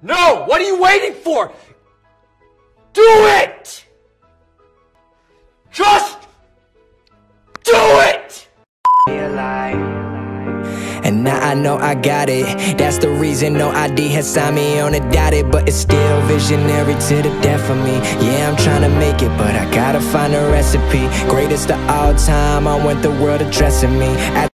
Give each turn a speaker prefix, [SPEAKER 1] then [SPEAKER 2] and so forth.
[SPEAKER 1] No! What are you waiting for? Do it! Just do it!
[SPEAKER 2] And now I know I got it. That's the reason no ID has signed me on a dotted. But it's still visionary to the death of me. Yeah, I'm trying to make it, but I gotta find a recipe. Greatest of all time, I want the world addressing me.